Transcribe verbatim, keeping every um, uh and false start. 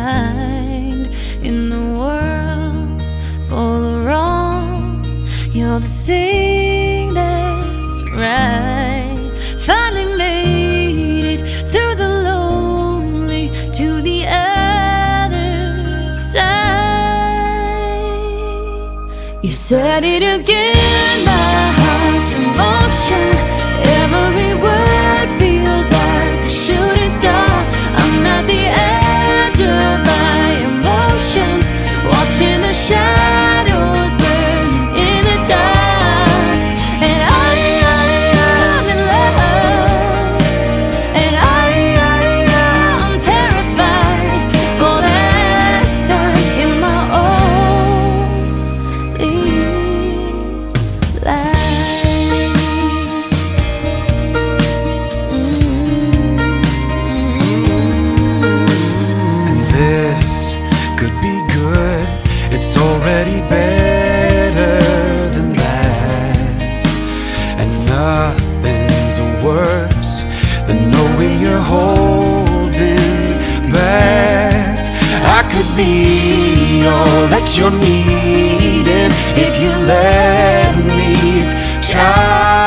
find in the world full of wrong. You're the thing that's right. Finally made it through the lonely to the other side. You said it again, my heart's in motion. Every word feels like a shooting star. I'm at the edge of my emotions, watching the shadows burn in the dark. And I, I am in love, and I, I am terrified for the last time in my only life. Already better than that, and nothing's worse than knowing you're holding back. I could be all that you're needing if you let me try.